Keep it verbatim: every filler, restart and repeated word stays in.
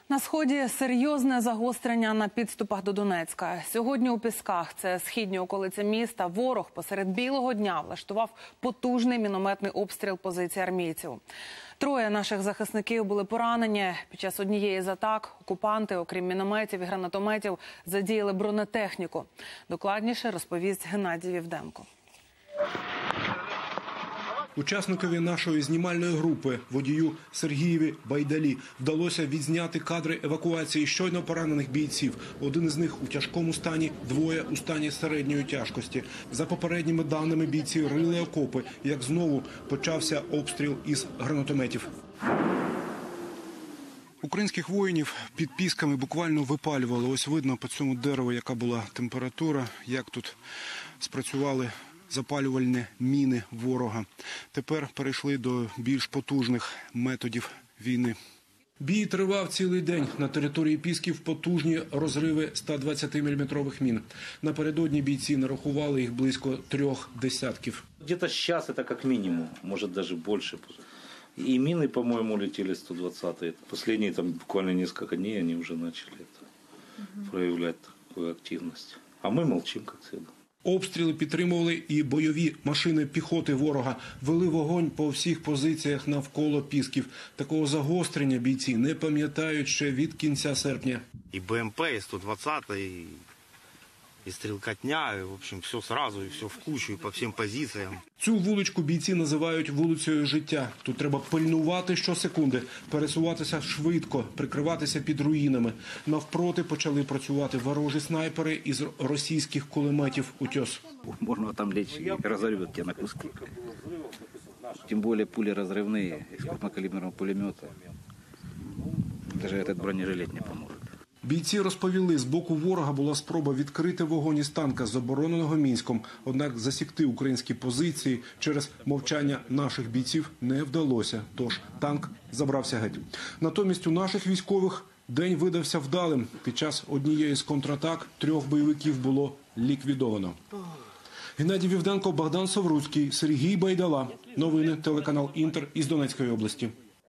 На сході серйозне загострення на підступах до Донецька. Сьогодні у Пісках, це східні околиці міста, ворог посеред білого дня влаштував потужний мінометний обстріл позицій армійців. Троє наших захисників були поранені. Під час однієї з атак окупанти, окрім мінометів і гранатометів, задіяли бронетехніку. Докладніше розповість Геннадій Вівденко. Учасникові нашої знімальної групи, водію Сергієві Байдалі, вдалося відзняти кадри евакуації щойно поранених бійців. Один із них у тяжкому стані, двоє у стані середньої тяжкості. За попередніми даними, бійці рили окопи, як знову почався обстріл із гранатометів. Українських воїнів під Пісками буквально випалювали. Ось видно по цьому дереву, яка була температура, як тут спрацювали запалювальні міни ворога. Тепер перейшли до більш потужних методів війни. Бій тривав цілий день. На території Пісків потужні розриви ста двадцятиміліметрових мін. Напередодні бійці нарахували їх близько трьох десятків. Где-то сейчас это как минимум, может даже больше. И мины, по-моему, летели сто двадцатые. Последние там буквально несколько дней они уже начали это, угу. проявлять такую активность. А мы молчим, как всегда. Обстріли підтримували і бойові машини піхоти ворога. Вели вогонь по всіх позиціях навколо Пісків. Такого загострення бійці не пам'ятають ще від кінця серпня. І БМП, і сто двадцята, і, і стрілкотня, і, в общем, все сразу, і все в кучу, і по всім позиціям. Цю вуличку бійці називають вулицею життя. Тут треба пильнувати щосекунди, пересуватися швидко, прикриватися під руїнами. Навпроти почали працювати ворожі снайпери із російських кулеметів «Утес». Можно там лечь и разорвет тебя на куски. Тем более пули разрывные из крупнокалиберного пулемета. Даже этот бронежилет не поможет. Бійці розповіли, з боку ворога була спроба відкрити вогонь із танка з обороненого Мінськом. Однак засікти українські позиції через мовчання наших бійців не вдалося. Тож танк забрався геть. Натомість у наших військових день видався вдалим. Під час однієї з контратак трьох бойовиків було ліквідовано. Геннадій Вівденко, Богдан Совруцький, Сергій Байдала. Новини телеканал «Інтер» із Донецької області.